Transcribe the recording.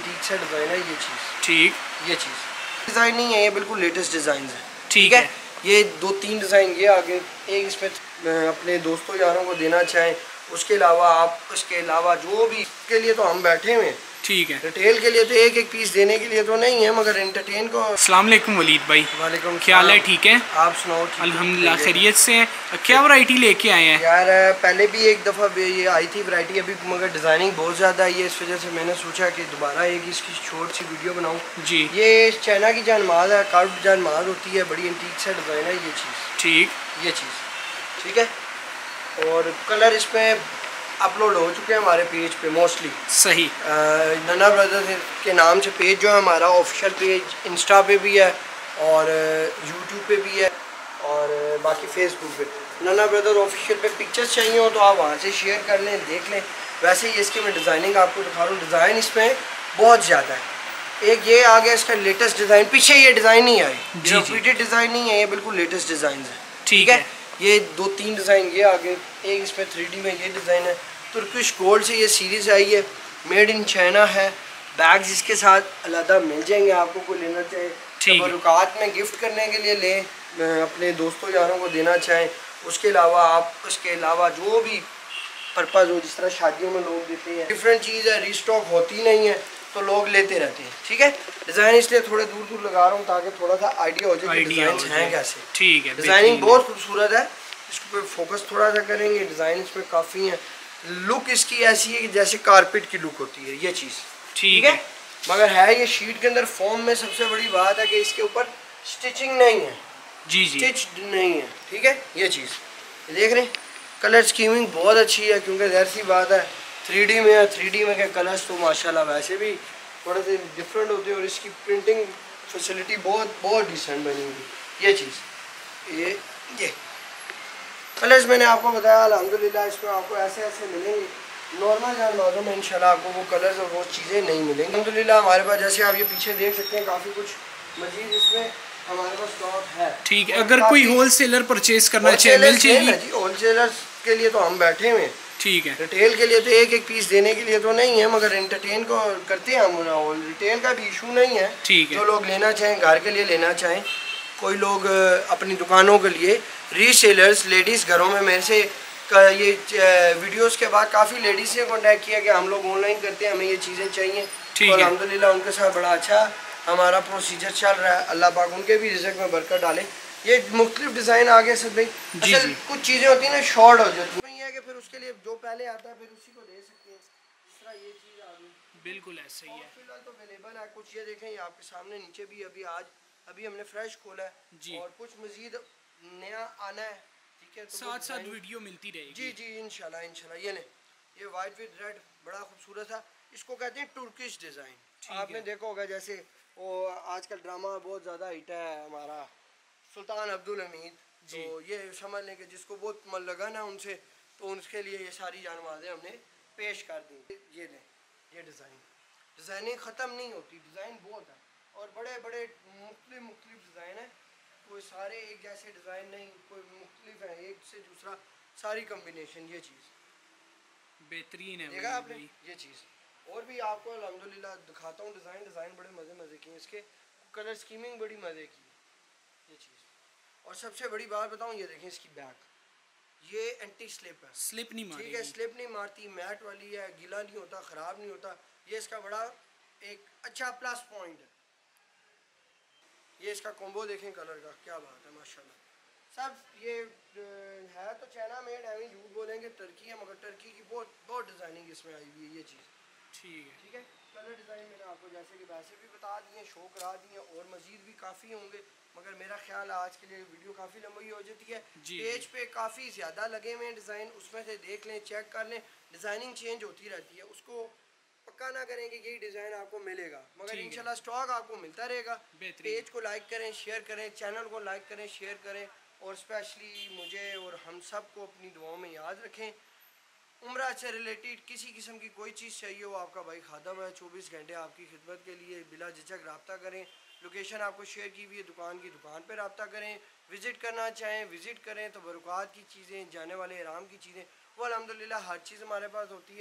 Antique सा design है ये चीज़। ठीक, ये चीज़ डिज़ाइन नहीं है, ये बिल्कुल लेटेस्ट डिज़ाइन है। ठीक है। ये 2-3 डिज़ाइन ये आगे, एक इसमें अपने दोस्तों यारों को देना चाहें, उसके अलावा आप उसके अलावा जो भी के लिए तो हम बैठे हुए हैं। ठीक है, रिटेल के लिए तो एक एक पीस देने के लिए तो नहीं है, मगर एंटरटेन को। अस्सलाम वालेकुम वलीद भाई। वालेकुम, क्या हाल है? ठीक है, आप सुनाओ? अल्हम्दुलिल्लाह खैरियत से हैं। क्या वैरायटी लेके आए हैं? यार पहले भी एक दफ़ा ये आई थी वैरायटी, अभी मगर डिज़ाइनिंग बहुत ज़्यादा है, इस वजह से मैंने सोचा कि दोबारा एक इसकी शॉर्ट सी वीडियो बनाऊँ। जी, ये चाइना की जानमाज है, कार्व जानमाज होती है, बड़ी एंटीक सा डिज़ाइन है ये चीज़। ठीक, ये चीज़ ठीक है। और कलर इसमें अपलोड हो चुके हैं हमारे पेज पे मोस्टली। सही। नन्ना ब्रदर्स के नाम से पेज जो है हमारा ऑफिशियल पेज इंस्टा पे भी है और यूट्यूब पे भी है और बाकी फेसबुक पे। नन्ना ब्रदर ऑफिशियल पे पिक्चर्स चाहिए हो तो आप वहाँ से शेयर कर लें, देख लें। वैसे ही इसकी मैं डिज़ाइनिंग आपको दिखा रहा हूँ, डिज़ाइन इसमें बहुत ज़्यादा है। एक ये आ गया इसका लेटेस्ट डिज़ाइन, पीछे ये डिज़ाइन नहीं आई, ये रिपीटेड डिज़ाइन नहीं है, ये बिल्कुल लेटेस्ट डिज़ाइन है। ठीक है, ये 2-3 डिज़ाइन ये आ गए, एक इसमें 3D में ये डिज़ाइन है। तुर्किश गोल्ड से ये सीरीज़ आई है, मेड इन चाइना है। बैग्स इसके साथ अलग मिल जाएंगे आपको, कोई लेना चाहे तबरुकात में गिफ्ट करने के लिए लें, अपने दोस्तों यारों को देना चाहें। उसके अलावा आप उसके अलावा जो भी पर्पज़ हो, जिस तरह शादियों में लोग देते हैं, डिफरेंट चीज़ है, रीस्टॉक होती नहीं है तो लोग लेते रहते हैं। ठीक है, डिज़ाइन इसलिए थोड़े दूर दूर लगा रहा हूँ ताकि थोड़ा सा आइडिया हो जाए कि डिज़ाइन हैं कैसे। ठीक है, डिज़ाइनिंग बहुत खूबसूरत है, इसको पे फोकस थोड़ा सा करेंगे। डिज़ाइन इसमें काफ़ी है, लुक इसकी ऐसी है कि जैसे कारपेट की लुक होती है ये चीज़। ठीक है, मगर है ये शीट के अंदर फॉर्म में। सबसे बड़ी बात है कि इसके ऊपर स्टिचिंग नहीं है। जी, स्टिच नहीं है। ठीक है, ये चीज़ देख रहे हैं। कलर स्कीमिंग बहुत अच्छी है, क्योंकि ज़ाहिर सी बात है 3D में है। 3D में के कलर्स तो माशाल्लाह वैसे भी थोड़े से डिफरेंट होते हैं और इसकी प्रिंटिंग फैसिलिटी बहुत बहुत डिसेंट बनी हुई। ये चीज़ ये कलर्स मैंने आपको बताया, अल्हम्दुलिल्लाह इसमें आपको ऐसे ऐसे मिलेंगे। नॉर्मल जानमाज़ों में इंशाल्लाह आपको वो कलर्स और वो चीज़ें नहीं मिलेंगी। अल्हम्दुलिल्लाह हमारे पास, जैसे आप ये पीछे देख सकते हैं, काफ़ी कुछ मजीद इसमें हमारे पास स्टॉक है। ठीक है, अगर कोई होलसेलर परचेज करना चाहे मिल जाएगी जी। होलसेलर्स के लिए तो हम बैठे हुए हैं। ठीक है, रिटेल के लिए तो एक एक पीस देने के लिए तो नहीं है, मगर एंटरटेन को करते हैं हम। रिटेल का भी इशू नहीं है। ठीक है, जो लोग लेना चाहें, घर के लिए लेना चाहें, कोई लोग अपनी दुकानों के लिए, रीसेलर्स, लेडीज़ घरों में मेरे से ये वीडियोस के बाद काफ़ी लेडीज़ से कांटेक्ट किया कि हम लोग ऑनलाइन करते हैं, हमें ये चीज़ें चाहिए। तो अल्हम्दुलिल्लाह उनके साथ बड़ा अच्छा हमारा प्रोसीजर चल रहा है। अल्लाह पाक उनके भी रिज़्क़ में बरकत डाले। ये मुख्तलिफ डिज़ाइन आ गए सब भाई। असल कुछ चीज़ें होती हैं ना, शॉर्ट हो जाती है, ये है कि फिर उसके लिए जो पहले आता है फिर उसी को दे सकते हैं। जिस तरह ये चीज़ आ गई, बिल्कुल ऐसा ही है। फिलहाल तो अवेलेबल है कुछ। ये देखें, ये आपके सामने नीचे भी अभी हमने फ्रेश खोला है जी, और कुछ मजीद नया आना है। ठीक है, तो साथ साथ वीडियो मिलती रहेगी। जी जी, इंशाल्लाह इंशाल्लाह। ये लें, ये वाइट विद रेड बड़ा खूबसूरत था। इसको कहते हैं तुर्किश डिज़ाइन। आपने देखा होगा, जैसे वो आजकल ड्रामा बहुत ज़्यादा हिट है हमारा सुल्तान अब्दुल हमीद, तो ये समझ लें कि जिसको बहुत मन लगा ना उनसे, तो उनके लिए ये सारी जानमाज़ें हमने पेश कर दी। ये लें, ये डिज़ाइनिंग ख़त्म नहीं होती, डिज़ाइन बहुत है और बड़े बड़े मुख्तलिफ डिज़ाइन है। कोई सारे एक जैसे डिज़ाइन नहीं, कोई मुख्तलिफ है एक से दूसरा, सारी कम्बिनेशन। ये चीज़ बेहतरीन है, देखा आपने ये चीज़। और भी आपको अल्हम्दुलिल्लाह दिखाता हूँ डिज़ाइन बड़े मज़े की। इसके कलर स्कीमिंग बड़ी मज़े की ये चीज़। और सबसे बड़ी बात बताऊँ, ये देखें इसकी बैक, ये एंटी स्लिप है, स्लिप नहीं मारती। ठीक है, स्लिप नहीं मारती, मैट वाली है, गीला नहीं होता, ख़राब नहीं होता। ये इसका बड़ा एक अच्छा प्लस पॉइंट है। ये इसका कॉम्बो देखें कलर का, क्या बात है माशाल्लाह। सब ये है तो चाइना मेड है, झूठ बोलेंगे टर्की है, मगर टर्की की बहुत डिज़ाइनिंग इसमें आई हुई है। ये चीज़ ठीक है। कलर डिज़ाइन मैंने आपको जैसे कि वैसे भी बता दिए, शो करा दिए, और मज़ीद भी काफ़ी होंगे, मगर मेरा ख्याल है आज के लिए वीडियो काफ़ी लंबी हो जाती है। पेज पे काफ़ी ज़्यादा लगे हुए हैं डिज़ाइन, उसमें से देख लें, चेक कर लें। डिज़ाइनिंग चेंज होती रहती है, उसको पक्का ना करेंगे यही डिज़ाइन आपको मिलेगा, मगर इंशाल्लाह स्टॉक आपको मिलता रहेगा। पेज को लाइक करें, शेयर करें, चैनल को लाइक करें, शेयर करें, और स्पेशली मुझे और हम सब को अपनी दुआओं में याद रखें। उम्रा से रिलेटेड किसी किस्म की कोई चीज़ चाहिए हो, आपका भाई खादम है, 24 घंटे आपकी खिदमत के लिए, बिला झिझक रब्ता करें। लोकेशन आपको शेयर की हुई है, दुकान की दुकान पर रब्ता करें। विज़िट करना चाहें विज़िट करें। तो बरक़ात की चीज़ें, जाने वाले आराम की चीज़ें, वो अल्हम्दुलिल्लाह हर चीज़ हमारे पास होती है।